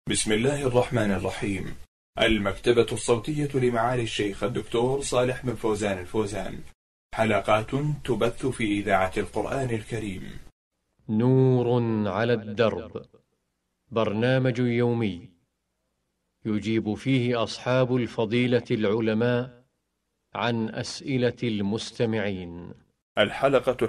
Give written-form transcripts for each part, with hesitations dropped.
بسم الله الرحمن الرحيم. المكتبة الصوتية لمعالي الشيخ الدكتور صالح بن فوزان الفوزان. حلقات تبث في إذاعة القرآن الكريم. نور على الدرب، برنامج يومي يجيب فيه أصحاب الفضيلة العلماء عن أسئلة المستمعين. الحلقة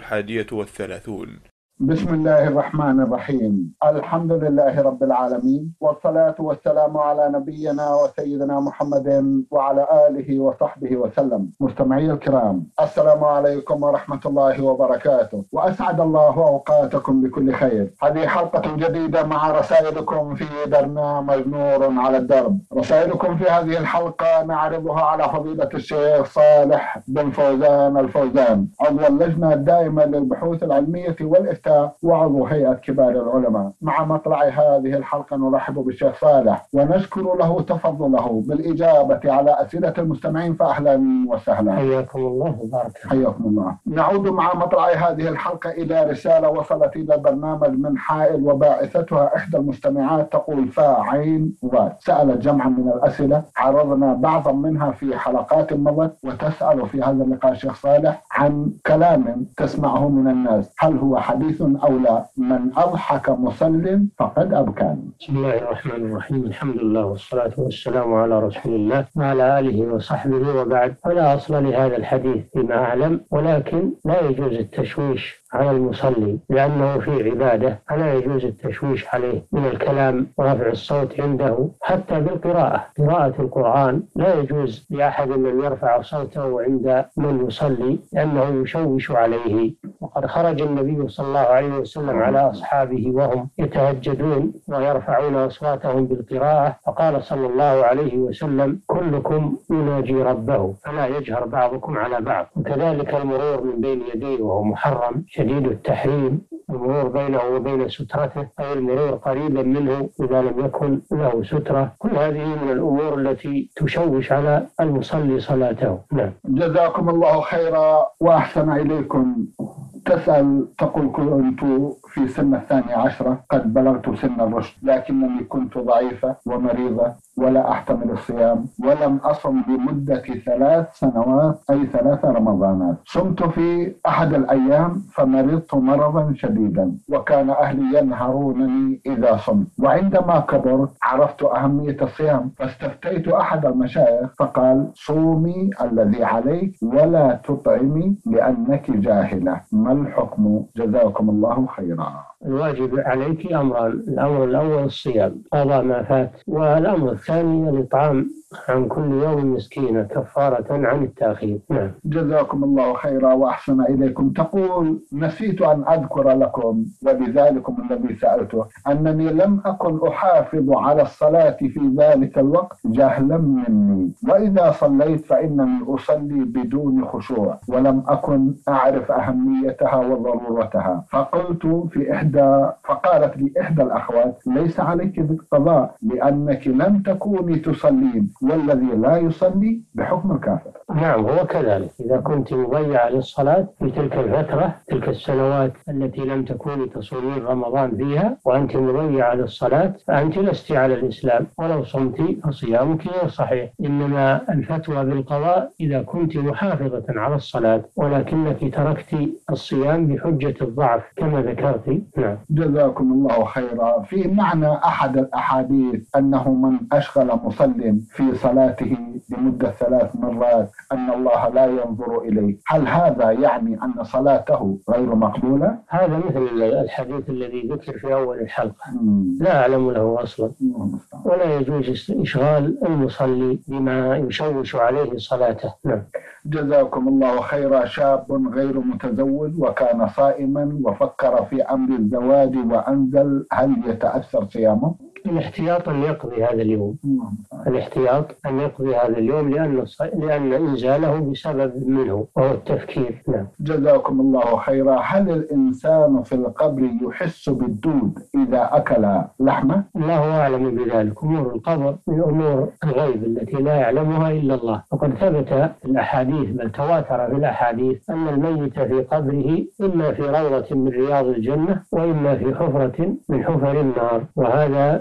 31. بسم الله الرحمن الرحيم. الحمد لله رب العالمين، والصلاة والسلام على نبينا وسيدنا محمد وعلى آله وصحبه وسلم. مستمعي الكرام، السلام عليكم ورحمة الله وبركاته، وأسعد الله أوقاتكم بكل خير. هذه حلقة جديدة مع رسائلكم في برنامج نور على الدرب. رسائلكم في هذه الحلقة نعرضها على فضيلة الشيخ صالح بن فوزان الفوزان، عضو اللجنة الدائمة للبحوث العلمية والإفتاء وعضو هيئة كبار العلماء. مع مطلع هذه الحلقة نرحب بالشيخ صالح ونشكر له تفضله بالإجابة على أسئلة المستمعين، فأهلا وسهلا. حياكم الله وبارك. حياكم الله. نعود مع مطلع هذه الحلقة إلى رسالة وصلت إلى البرنامج من حائل، وباعثتها إحدى المستمعات تقول فاعين و سألت جمعا من الأسئلة، عرضنا بعضا منها في حلقات مضت، وتسأل في هذا اللقاء الشيخ صالح عن كلام تسمعه من الناس، هل هو حديث أو لا؟ من أضحك مصل فقد أبكاني. بسم الله الرحمن الرحيم. الحمد لله والصلاة والسلام على رسول الله وعلى آله وصحبه، وبعد. ولا أصل لهذا الحديث فيما أعلم، ولكن لا يجوز التشويش على المصلي لأنه في عبادة، فلا يجوز التشويش عليه من الكلام ورفع الصوت عنده. حتى بالقراءة، قراءة القرآن لا يجوز لأحد من يرفع صوته عند من يصلي لأنه يشوش عليه. وقد خرج النبي صلى الله عليه وسلم على أصحابه وهم يتهجدون ويرفعون أصواتهم بالقراءة، فقال صلى الله عليه وسلم: كلكم يناجي ربه فلا يجهر بعضكم على بعض. وكذلك المرور من بين يديه وهو محرم شديد التحريم، المرور بينه وبين سترته أو المرور قريبا منه إذا لم يكن له سترة. كل هذه من الأمور التي تشوش على المصلي صلاته. نعم. جزاكم الله خيرا وأحسن إليكم. تسأل تقول: كنت في سن 12 قد بلغت سن الرشد، لكنني كنت ضعيفة ومريضة ولا أحتمل الصيام، ولم أصم لمدة 3 سنوات أي 3 رمضانات. صمت في أحد الأيام فمرضت مرضا شديدا، وكان أهلي ينهرونني إذا صمت. وعندما كبرت عرفت أهمية الصيام، فاستفتيت أحد المشايخ فقال: صومي الذي عليك ولا تطعمي لأنك جاهلة. ما الحكم؟ جزاكم الله خيرا. الواجب عليك أمران: الأمر الأول الصيام قضاء ما فات، والأمر الثاني الإطعام عن كل يوم مسكينة كفارة عن التأخير. نعم. جزاكم الله خيرا وأحسن إليكم. تقول: نسيت أن أذكر لكم ولذلكم الذي سألته أنني لم أكن أحافظ على الصلاة في ذلك الوقت جهلا مني، وإذا صليت فإنني أصلي بدون خشوع، ولم أكن أعرف أهميتها وضرورتها. فقالت لي إحدى الأخوات: ليس عليك بالقضاء لأنك لم تكوني تصلين، والذي لا يصلي بحكم الكافر. نعم، هو كذلك. إذا كنت مضيعة للصلاة في تلك الفترة، تلك السنوات التي لم تكوني تصومين رمضان فيها وأنت مضيعة للصلاة، فأنت لست على الإسلام، ولو صمت فصيامك غير صحيح. إنما الفتوى بالقضاء إذا كنت محافظة على الصلاة ولكنك تركت الصيام بحجة الضعف كما ذكرت. نعم. جزاكم الله خيرا. في معنى أحد الأحاديث أنه من أشغل مصل في صلاته لمدة 3 مرات أن الله لا ينظر إليه، هل هذا يعني أن صلاته غير مقبولة؟ هذا مثل الحديث الذي ذكر في أول الحلقة، لا أعلم له أصلا، ولا يجوز إشغال المصلي بما يشوش عليه صلاته. نعم. جزاكم الله خيرا. شاب غير متزوج وكان صائما وفكر في أمر الزواج وأنزل، هل يتأثر صيامه؟ الاحتياط أن يقضي هذا اليوم. الاحتياط أن يقضي هذا اليوم لأن إنزاله بسبب منه وهو التفكير. نعم. جزاكم الله خيرا. هل الإنسان في القبر يحس بالدود إذا أكل لحمه؟ الله أعلم بذلك. أمور القبر من أمور الغيب التي لا يعلمها إلا الله. وقد ثبت في الأحاديث، بل تواتر في الأحاديث، أن الميت في قبره إما في روضة من رياض الجنة وإما في حفرة من حفر النار، وهذا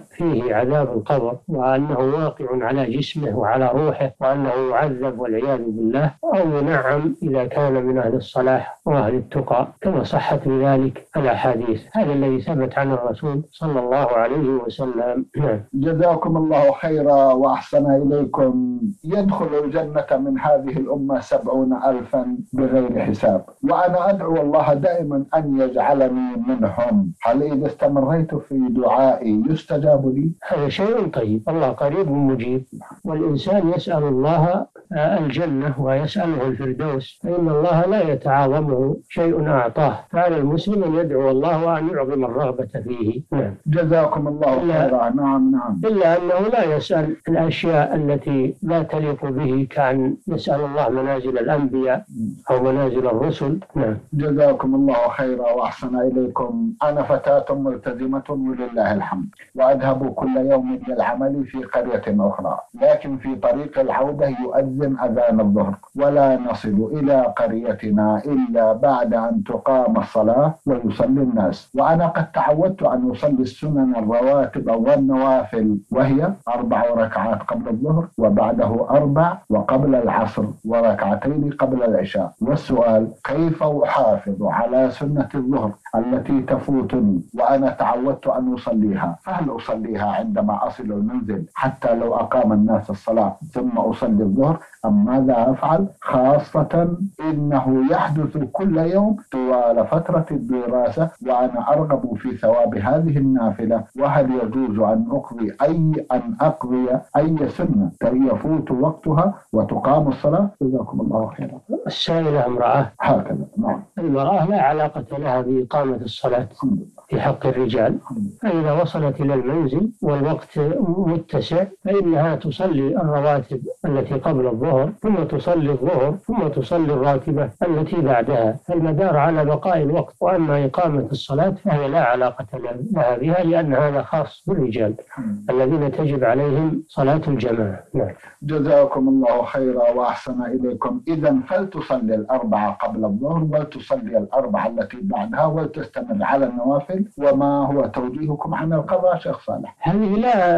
فيه عذاب القبر وأنه واقع على جسمه وعلى روحه وأنه يعذب والعياذ بالله، أو ينعم إذا كان من أهل الصلاح وأهل التقى كما صحت بذلك الأحاديث. هذا الذي ثبت عن الرسول صلى الله عليه وسلم. جزاكم الله خيرا وأحسن إليكم. يدخل الجنة من هذه الأمة 70,000 بغير حساب، وأنا أدعو الله دائما أن يجعلني منهم. هل إذا استمريت في دعائي يستجاب لي؟ هذا شيء طيب، الله قريب مجيب، والإنسان يسأل الله الجنة ويسأله الفردوس، فإن الله لا يتعاظمه شيء أعطاه، فعلى المسلم أن يدعو الله وأن يعظم الرغبة فيه. جزاكم الله خيرا. نعم. إلا أنه لا يسأل الأشياء التي لا تليق به، كأن يسأل الله منازل الأنبياء أو منازل الرسل. جزاكم الله خيرا وأحسن إليكم. أنا فتاة ملتزمة ولله الحمد، وأذهب كل يوم للعمل في قرية أخرى، لكن في طريق العودة يؤذن أذان الظهر، ولا نصل إلى قريتنا إلا بعد أن تقام الصلاة ويصلي الناس. وأنا قد تعودت أن أصلي السنن الرواتب والنوافل، وهي 4 ركعات قبل الظهر، وبعده 4، وقبل العصر وركعتين قبل العشاء. والسؤال: كيف أحافظ على سنة الظهر التي تفوتني وأنا تعودت أن أصليها؟ فهل أصليها عندما أصل المنزل حتى لو أقام الناس الصلاة ثم أصلي الظهر، أم ماذا أفعل؟ خاصة إنه يحدث كل يوم طوال فترة الدراسة وأنا أرغب في ثواب هذه النافلة، وهل يجوز أن أقضي أي سنة يفوت وقتها وتقام الصلاة؟ جزاكم الله خيرا. السائلة امرأة هكذا. نعم. المرأة لا علاقة لها بإقامة الصلاة في حق الرجال، فإذا وصلت إلى المنزل والوقت متسع فإنها تصلي الرواتب التي قبل الظهر، ثم تصلي الظهر، ثم تصلي الراتبة التي بعدها، فالمدار على بقاء الوقت. وأما إقامة الصلاة فهي لا علاقة لها بها، لأن هذا خاص بالرجال الذين تجب عليهم صلاة الجماعة. جزاكم الله خيرا وأحسن إليكم. إذن فلتصلي 4 قبل الظهر، ولتصلي 4 التي بعدها، ولتستمر على النوافل. وما هو توجيهكم عن القضاء شيخ صالح؟ هذه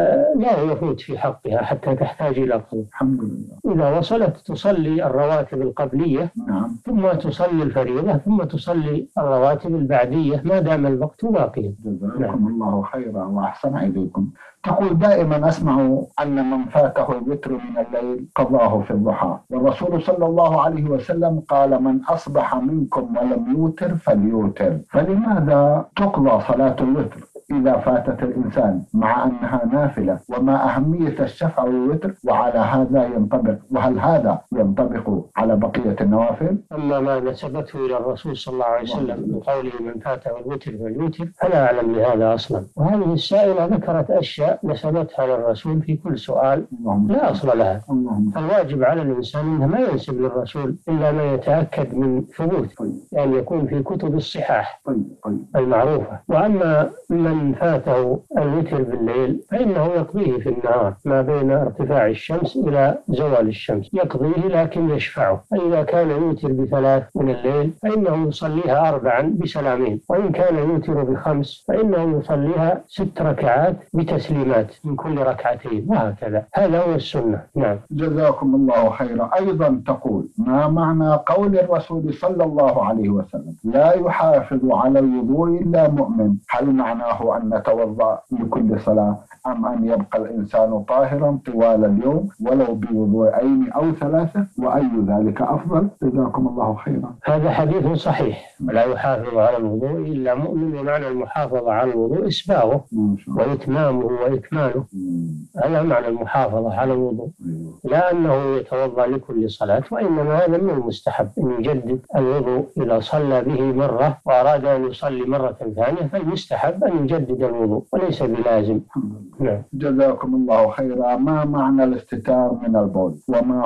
لا يفوت في حقها حتى تحتاج إلى قضاء. الحمد لله. إذا وصلت تصلي الرواتب القبلية، ثم تصلي الفريضة، ثم تصلي الرواتب البعدية ما دام الوقت باقيا. جزاكم الله خيرا وأحسن إليكم. تقول: دائما أسمع أن من فاته الوتر من الليل قضاه في الضحى، والرسول صلى الله عليه وسلم قال: من أصبح منكم ولم يوتر فليوتر. فلماذا تقضى صلاة الوتر إذا فاتت الإنسان مع أنها نافلة؟ وما أهمية الشفع والوتر؟ وعلى هذا ينطبق، وهل هذا ينطبق على بقية النوافل؟ أما ما نسبته إلى الرسول صلى الله عليه وسلم من قوله: من فاته الوتر فليوتر، فلا أعلم بهذا أصلا. وهذه السائلة ذكرت أشياء نسبتها للرسول في كل سؤال لا أصل لها. الواجب على الإنسان أنه ما ينسب للرسول إلا ما يتأكد من ثبوت، يعني يكون في كتب الصحاح المعروفة. وأما من فاته الوتر بالليل فإنه يقضيه في النهار ما بين ارتفاع الشمس إلى زوال الشمس، يقضيه لكن يشفعه. فإذا كان يوتر ب3 من الليل فإنه يصليها 4 بسلامين، وإن كان يوتر ب5 فإنه يصليها 6 ركعات بتسليمات من كل ركعتين، وهكذا. هذا هو السنة. جزاكم الله خيرا. أيضا تقول: ما معنى قول الرسول صلى الله عليه وسلم: لا يحافظ على الوضوء إلا مؤمن؟ هل معناه أن نتوضأ لكل صلاة، أم أن يبقى الإنسان طاهرا طوال اليوم ولو بوضوءين أو 3؟ وأي ذلك أفضل؟ جزاكم الله خيرا. هذا حديث صحيح: لا يحافظ على الوضوء إلا مؤمن. ومعنى المحافظة على الوضوء إسباغه وإتمامه وإكماله، هذا معنى المحافظة على الوضوء، لا أنه يتوضأ لكل صلاة. وإنما هذا من المستحب أن يجدد الوضوء إذا صلى به مرة وأراد أن يصلي مرة ثانية، فالمستحب أن يجدد الوضوء وليس بلازم. جزاكم الله خيرا. ما معنى الاستتار من البول؟ وما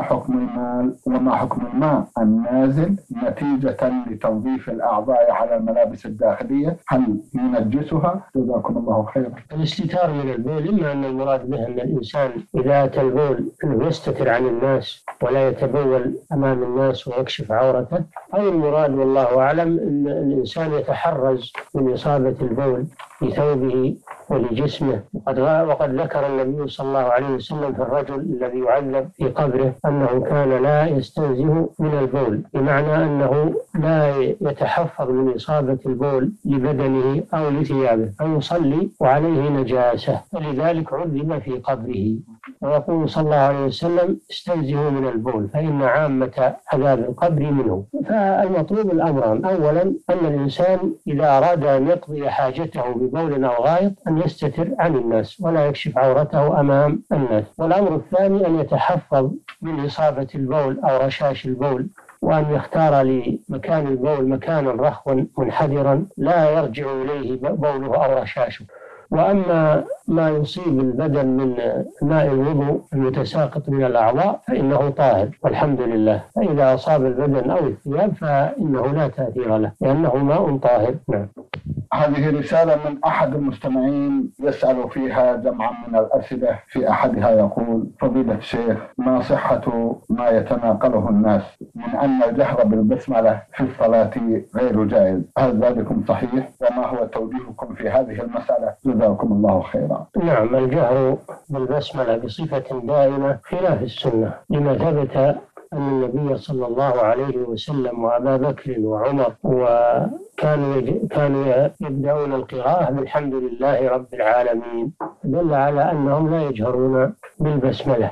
حكم الماء النازل نتيجة لتنظيف الأعضاء على الملابس الداخلية؟ هل ينجسها؟ جزاكم الله خيرا. الاستتار من البول إما أن المراد به أن الإنسان إذا أتى البول أنه يستتر عن الناس ولا يتبول أمام الناس ويكشف عورته، أو المراد والله أعلم أن الإنسان يتحرز من إصابة البول بثوبه ولجسمه. وقد ذكر النبي صلى الله عليه وسلم في الرجل الذي يعذب في قبره أنه كان لا يستنزه من البول، بمعنى أنه لا يتحفظ من إصابة البول لبدنه أو لثيابه، فيصلي وعليه نجاسة، فلذلك عذب في قبره. ويقول صلى الله عليه وسلم: استنزهوا من البول فإن عامة عذاب القبر منه. فالمطلوب الأمران: أولا أن الإنسان إذا أراد أن يقضي حاجته ببول أو غائط أن يستتر عن الناس ولا يكشف عورته أمام الناس. والأمر الثاني أن يتحفظ من إصابة البول أو رشاش البول، وأن يختار لمكان البول مكانا رخوا منحدرا لا يرجع إليه بوله أو رشاشه. وأما ما يصيب البدن من ماء الوضوء المتساقط من الأعضاء فإنه طاهر والحمد لله، فإذا أصاب البدن أو الثياب فإنه لا تأثير له لأنه ماء طاهر. نعم. هذه رسالة من أحد المستمعين يسأل فيها جمعا من الأسئلة. في أحدها يقول: فضيلة الشيخ، ما صحة ما يتناقله الناس من أن الجهر بالبسملة في الصلاة غير جائز؟ هل ذلكم صحيح؟ وما هو توجيهكم في هذه المسألة؟ جزاكم الله خيرا. نعم، الجهر بالبسملة بصفة دائمة خلاف السنة، لما ثبت أن النبي صلى الله عليه وسلم وأبا بكر وعمر كانوا يبدأون القراءة بالحمد لله رب العالمين، دل على أنهم لا يجهرون بالبسملة.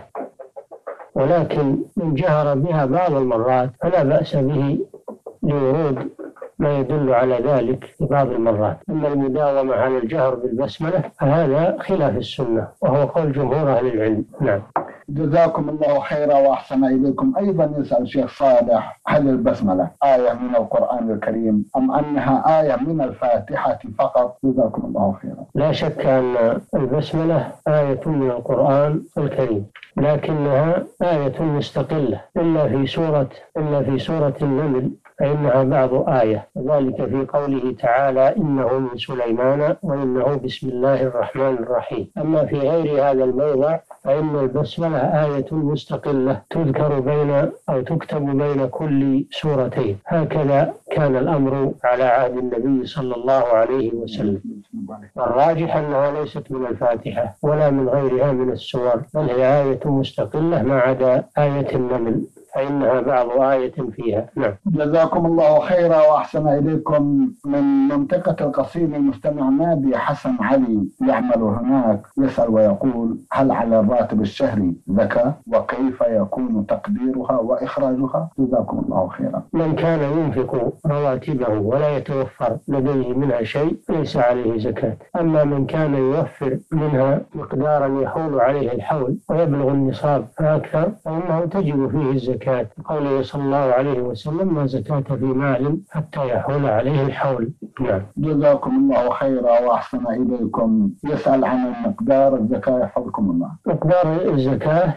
ولكن من جهر بها بعض المرات فلا بأس به لورود ما يدل على ذلك في بعض المرات. أما المداومة على الجهر بالبسملة فهذا خلاف السنة، وهو قول جمهور أهل العلم. نعم. جزاكم الله خيرا وأحسن إليكم. أيضا يسأل الشيخ صالح: هل البسملة آية من القرآن الكريم أم أنها آية من الفاتحة فقط؟ جزاكم الله خيرا. لا شك أن البسملة آية من القرآن الكريم، لكنها آية مستقلة إلا في سورة النمل فإنها بعض آية، وذلك في قوله تعالى: إنه من سليمان وإنه بسم الله الرحمن الرحيم. أما في غير هذا الموضع فإن البسملة آية مستقلة تذكر تكتب بين كل سورتين. هكذا كان الأمر على عهد النبي صلى الله عليه وسلم. الراجح أنها ليست من الفاتحة ولا من غيرها من السور، بل هي آية مستقلة ما عدا آية النمل فإنها بعض آية فيها. نعم. جزاكم الله خيرا وأحسن إليكم. من منطقة القصيم المستمع نادي حسن علي يعمل هناك يسأل ويقول: هل على الراتب الشهري زكاة؟ وكيف يكون تقديرها وإخراجها؟ جزاكم الله خيرا. من كان ينفق رواتبه ولا يتوفر لديه منها شيء ليس عليه زكاة. أما من كان يوفر منها مقدارا يحول عليه الحول ويبلغ النصاب فأكثر فإنه تجب فيه الزكاة، قوله صلى الله عليه وسلم: لا زكاة في مال حتى يحول عليه الحول. نعم. جزاكم الله خيرا وأحسن إليكم. يسأل عن مقدار الزكاة يحفظكم الله. مقدار الزكاة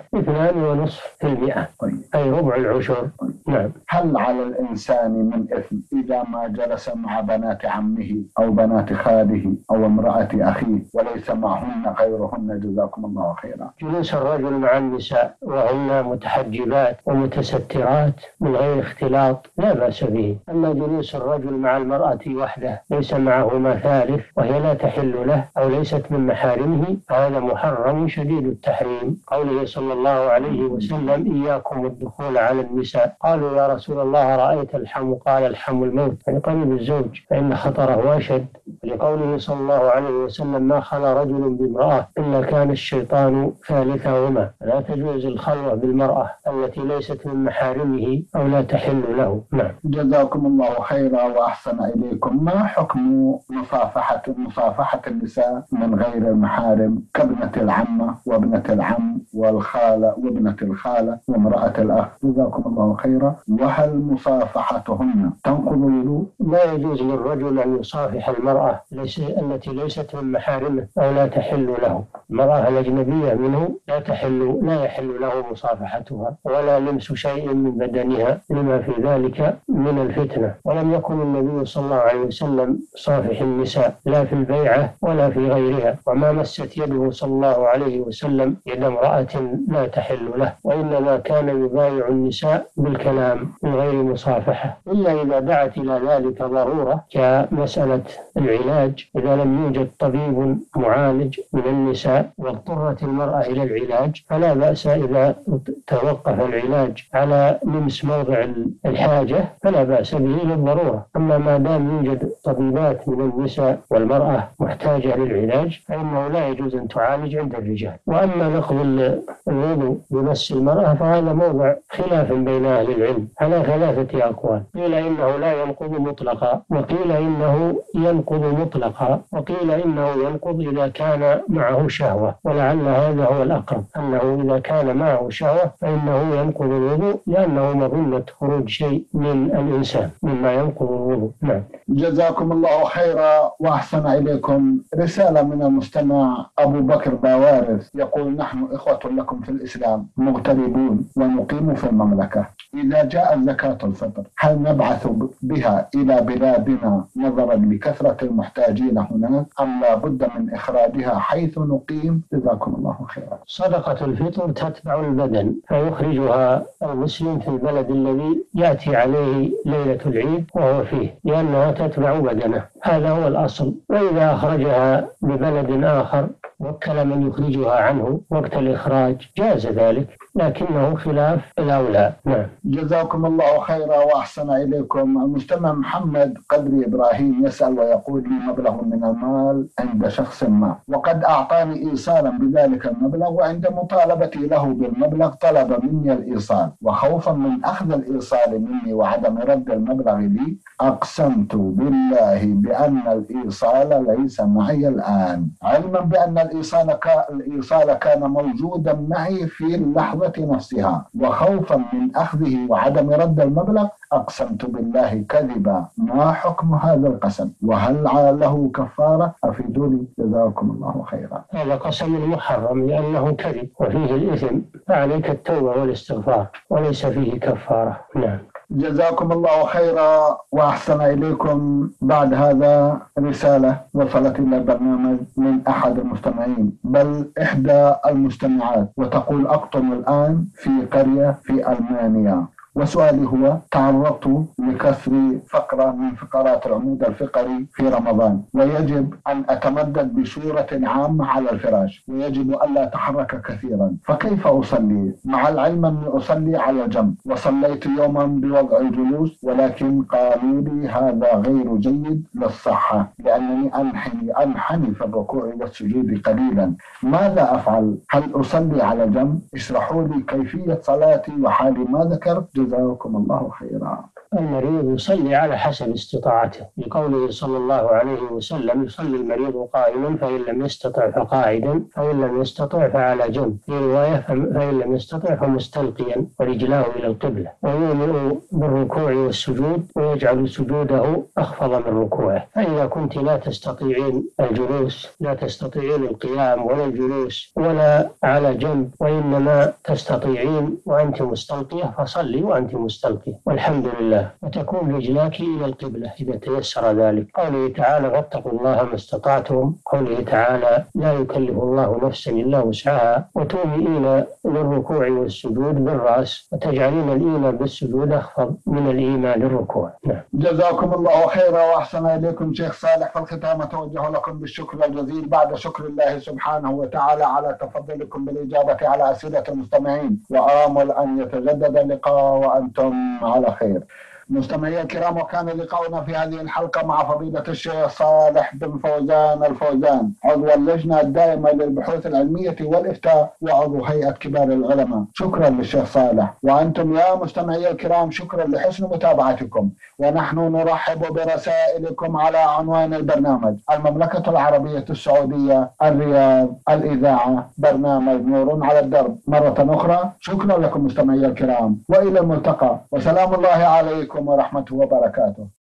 2.5%، أي ربع العشر. نعم. هل على الإنسان من إثم إذا ما جلس مع بنات عمه أو بنات خاله أو امرأة أخيه وليس معهن غيرهن؟ جزاكم الله خيرا. جلوس الرجل مع النساء وهن متحجبات ومتسترات من غير اختلاط لا بأس به. أما جلوس الرجل مع المرأة وحده ليس معهما ثالث وهي لا تحل له أو ليست من محارمه فهذا محرم شديد التحريم، قوله صلى الله عليه وسلم: إياكم الدخول على النساء. قالوا: يا رسول الله رأيت الحم؟ قال: الحم الموت، يعني قريب الزوج فإن خطره أشد، لقوله صلى الله عليه وسلم: ما خلا رجل بامرأة إلا كان الشيطان ثالثهما. لا تجوز الخلوة بالمرأة التي ليست من محارمه أو لا تحل له. نعم. جزاكم الله خيرا وأحسن إليكم. ما حكم مصافحة النساء من غير المحارم كابنة العمة وابنة العم والخالة وابنة الخالة وامرأة الأخ؟ جزاكم الله خيرا. وهل مصافحتهن تنقض الوضوء؟ لا يجوز للرجل أن يصافح المرأة التي ليست من محارمه أو لا تحل له. المرأة الأجنبية منه لا يحل له مصافحتها ولا لمس شيء من بدنها لما في ذلك من الفتنة. ولم يكن النبي صلى الله عليه وسلم صافح النساء لا في البيعة ولا في غيرها، وما مست يده صلى الله عليه وسلم يد امرأة لا تحل له، وإنما كان يبايع النساء بالكلام الكلام من غير مصافحة، إلا إذا دعت إلى ذلك ضرورة كمسألة العلاج. إذا لم يوجد طبيب معالج من النساء واضطرت المرأة إلى العلاج فلا بأس إذا توقف العلاج على لمس موضع الحاجة فلا بأس به للضرورة. أما ما دام يوجد طبيبات من النساء والمرأة محتاجة للعلاج فإنه لا يجوز أن تعالج عند الرجال. وأما نقض الوضوء بمس المرأة فهذا موضع خلاف بين أهل العلم على 3 أقوال، قيل إنه لا ينقض مطلقا، وقيل إنه ينقض مطلقا، وقيل إنه ينقض إذا كان معه شهوة، ولعل هذا هو الأقرب أنه إذا كان معه شهوة فإنه ينقض الوضوء لأنه مظنة خروج شيء من الإنسان مما ينقض الوضوء. نعم. جزاكم الله خيرا وأحسن إليكم. رسالة من المستمع أبو بكر باوارث يقول: نحن إخوة لكم في الإسلام مغتربون ونقيم في المملكة. إذا جاء زكاة الفطر هل نبعث بها إلى بلادنا نظرا لكثرة المحتاجين هناك أم لا بد من إخراجها حيث نقيم؟ جزاكم الله خيرا. صدقة الفطر تتبع البدن فيخرجها المسلم في البلد الذي يأتي عليه ليلة العيد وهو فيه، لأنها تتبع بدنه، هذا هو الأصل. وإذا أخرجها ببلد آخر وكل من يخرجها عنه وقت الإخراج جاز ذلك، لكنه خلاف الأولى. نعم. جزاكم الله خيرا وأحسن إليكم. المستمع محمد قدري إبراهيم يسأل ويقول: لي مبلغ من المال عند شخص ما وقد أعطاني إيصالا بذلك المبلغ، وعند مطالبتي له بالمبلغ طلب مني الإيصال، وخوفا من أخذ الإيصال مني وعدم رد المبلغ لي أقسمت بالله بأن الإيصال ليس معي الآن، علما بأن الإيصال كان موجودا معي في اللحظة نفسها، وخوفا من أخذه وعدم رد المبلغ أقسمت بالله كذبا. ما حكم هذا القسم وهل له كفارة؟ أفيدوني جزاكم الله خيرا. هذا قسم محرم لأنه كذب وفيه الإثم، فعليك التوبة والاستغفار وليس فيه كفارة. نعم. جزاكم الله خيرا وأحسن إليكم. بعد هذا رسالة وصلت إلى البرنامج من أحد المستمعين، بل إحدى المستمعات، وتقول: أقطن الآن في قرية في ألمانيا، وسؤالي هو: تعرضت لكسر فقرة من فقرات العمود الفقري في رمضان، ويجب أن أتمدد بصورة عامة على الفراش، ويجب ألا أتحرك كثيرا، فكيف أصلي؟ مع العلم أني أصلي على جنب، وصليت يوما بوضع الجلوس، ولكن قالوا لي هذا غير جيد للصحة لأنني أنحني في الركوع والسجود قليلا. ماذا أفعل؟ هل أصلي على جنب؟ اشرحوا لي كيفية صلاتي وحالي ما ذكرت. جزاكم الله خيرا. المريض يصلي على حسب استطاعته، لقوله صلى الله عليه وسلم: يصلي المريض قائما فإن لم يستطع فقاعدا فإن لم يستطع فعلى جنب، في رواية فإن لم يستطع فمستلقيا ورجلاه إلى القبلة، ويؤمر بالركوع والسجود ويجعل سجوده أخفض من ركوعه. فإذا كنت لا تستطيعين الجلوس، لا تستطيعين القيام ولا الجلوس ولا على جنب، وإنما تستطيعين وأنت مستلقية فصلي وأنت مستلقية والحمد لله، وتكون رجلاك إلى القبلة إذا تيسر ذلك. قوله تعالى: فاتقوا الله ما استطعتم، قوله تعالى: لا يكلف الله نفسا إلا وسعها، وتومئين للركوع والسجود بالرأس، وتجعلين الإيمان بالسجود أخفض من الإيمان للركوع. نعم. جزاكم الله خيرا وأحسن إليكم شيخ صالح. في الختام أتوجه لكم بالشكر الجزيل بعد شكر الله سبحانه وتعالى على تفضلكم بالإجابة على أسئلة المستمعين، وآمل أن يتجدد اللقاء وأنتم على خير. مستمعي الكرام، وكان لقاؤنا في هذه الحلقة مع فضيلة الشيخ صالح بن فوزان الفوزان، عضو اللجنة الدائمة للبحوث العلمية والإفتاء وعضو هيئة كبار العلماء. شكرا للشيخ صالح. وأنتم يا مستمعي الكرام شكرا لحسن متابعتكم، ونحن نرحب برسائلكم على عنوان البرنامج: المملكة العربية السعودية، الرياض، الإذاعة، برنامج نور على الدرب. مرة أخرى شكرا لكم مستمعي الكرام، وإلى الملتقى، وسلام الله عليكم ورحمته وبركاته.